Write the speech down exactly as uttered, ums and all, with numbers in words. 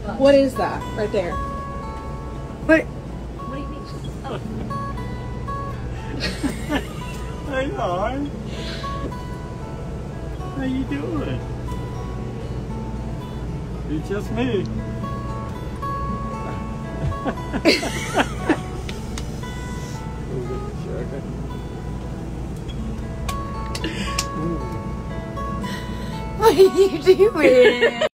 What is that right there? What? What do you mean? Oh. Hey, hon. How you doing? It's just me. What are you doing?